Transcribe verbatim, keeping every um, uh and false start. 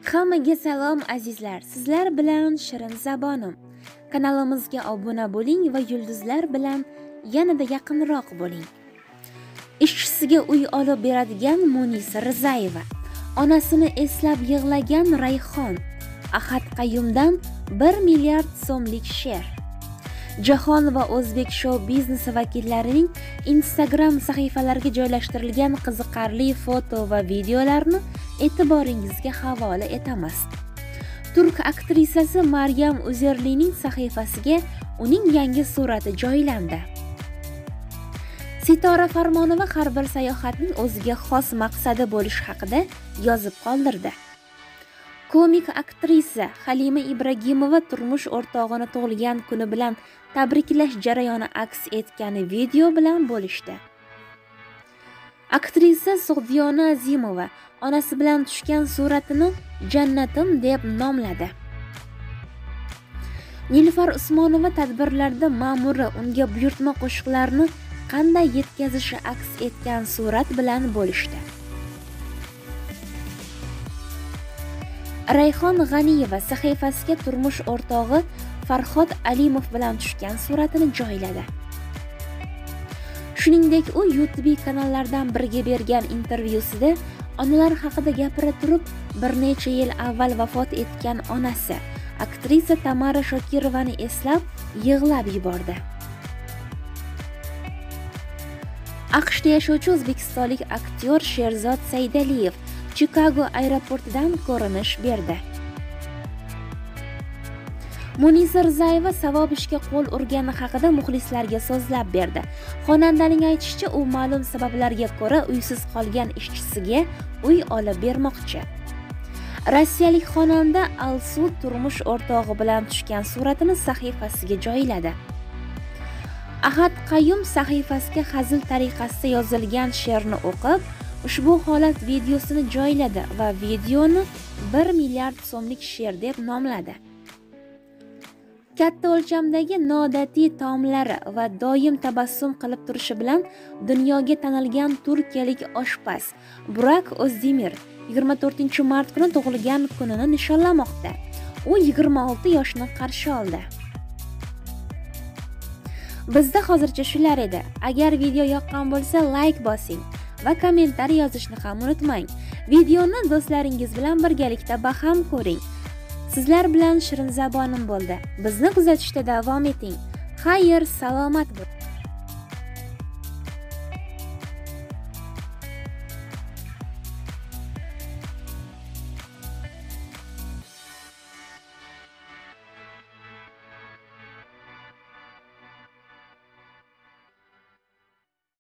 Hammaga salom azizlar. Sizlar bilan Shirin Zabonim. Kanalimizga obuna bo'ling va yulduzlar bilan yanada yaqinroq bo'ling. Ishchisiga uy olib beradigan Munisa Rizayeva, onasini eslab yig'lagan Rayhon, Ahad Qayyumdan bir milliard so'mlik she'r. Jahon va o'zbek shou biznesi vakillarining Instagram sahifalariga joylashtirilgan qiziqarli foto va videolarni e'tiboringizga havola etamiz. Turk aktrisasi Maryam Uzerlining sahifasiga uning yangi surati joylandi. Sitora Farmonova har bir sayohatning o'ziga xos maqsadi bo'lishi haqida yozib qoldirdi. Komik aktrisa Halima Ibragimova turmush o'rtog'ini tug'ilgan kuni bilan tabriklash jarayoni aks etgan video bilan bo'lishdi. Aktrisa Sug'diyona Azimova onasi bilan tushgan suratini Jannatim deb nomladi. Nilufar Usmonova tadbirlarda ma'muri unga buyurtma qo'shiqlarni qanday yetkazishi aks etgan surat bilan bo'lishdi. Rayhon G'aniyeva sahifasiga turmush o'rtog'i Farhod Alimov bilan tushgan suratini joyladi. Shuningdek, u YouTube kanallardan biriga bergan intervyusida onalar haqida gapira turib, bir necha yil avval vafot etgan onasi, aktrisa Tamara Shokirovani eslab yig'lab yubordi. AQShda yashovchi o'zbekistonlik aktyor Sherzod Saydaliyev Chikago aeroportidan ko'rinish berdi. Munisa Rizayeva savob ishga qo'l urgani haqida muxlislarga so'zlab berdi. Xonandaning aytishicha, u ma'lum sabablarga ko'ra uysiz qolgan ishchisiga uy olib bermoqchi. Rossiyalik xonanda Alsu turmush o'rtog'i bilan tushgan suratini sahifasiga joyladi. Ahad Qayyum sahifasiga hazil tariqasida yozilgan she'rni o'qib, ushbu holat videosini joyladi va videoni bir milliard so'mlik she'r deb nomladi. Katta o'lchamdagi noodatiy taomlari va doim tabassum qilib turishi bilan dunyoga tanilgan turkiyalik oshpaz Burak O'zdemir yigirma to'rtinchi mart kuni tug'ilgan kunini nishonlamoqda. U yigirma olti yoshni qarshi oldi. Bizda hozircha shular edi. Agar video yoqqan bo'lsa, like bosing va kommentariy yozishni ham unutmang. Videoni do'stlaringiz bilan birgalikda baham ko'ring. Sizlar bilan Shirin Zabonim bo'ldi. Bizni kuzatishda davom eting. Xayr, salomat bo'ling.